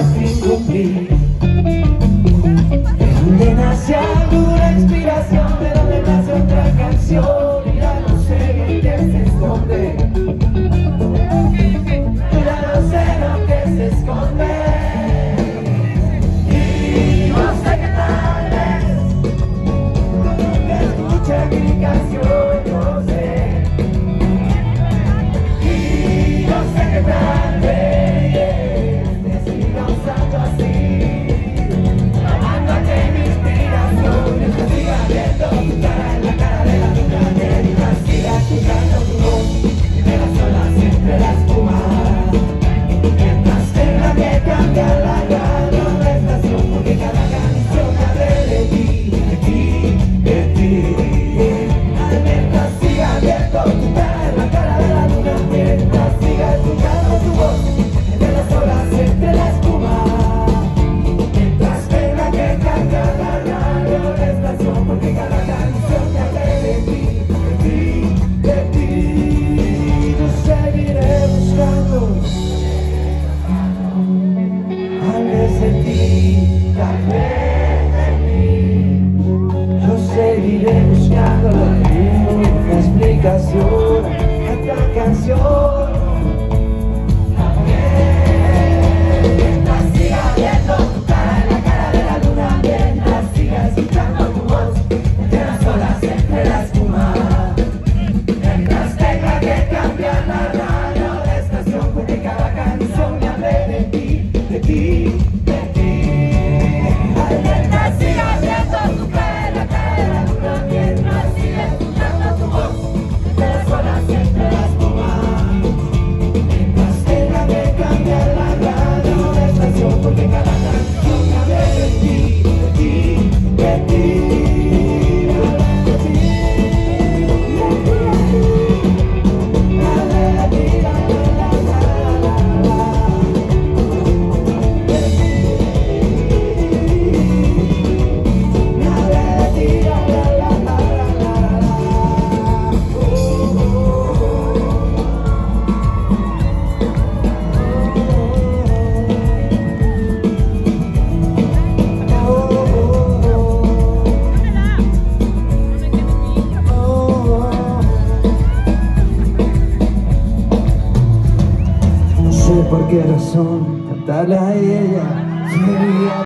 sin cumplir. ¿De dónde nace alguna inspiración? ¿De dónde nace otra canción? Y ya no sé en qué se esconde. Ya no sé lo que se esconde. Y no sé qué tal vez que escuche mi canción, yo sé. Y no sé qué tal vez me siga usando así, amándote mi inspiración. Mientras siga viendo tu cara en la cara de la luna, mientras siga escuchando tu voz entre las olas, entre la espuma, mientras tenga que cambiar la radio de estación, porque cada canción me hable de ti, de ti, de ti. Mientras siga viendo tu cara en la cara de la luna, mientras siga escuchando tu voz entre las olas, entre la espuma, mientras tenga que cambiar la radio de estación, porque cada canción me hable de ti, de ti, de ti. Yo seguiré buscando, tal vez de ti, tal vez de mí. Yo seguiré buscando una explicación a esta canción. Mientras siga viendo tu cara en la cara de la luna, mientras siga escuchando tu voz entre las olas, entre la espuma, mientras tenga que cambiar la radio de estación, porque cada canción me hable de ti, de ti, de ti. Mientras siga viendo tu cara en la cara de la luna, mientras siga escuchando tu voz entre las olas, entre la espuma, mientras tenga que cambiar la radio de estación, porque cada canción me hable de ti, de ti, de ti, de ti, me hable de ti, la, la, la, la, la, la, de ti, me hable de ti, la, la, la, la, la, la, no sé por qué razón cantarle a ella sería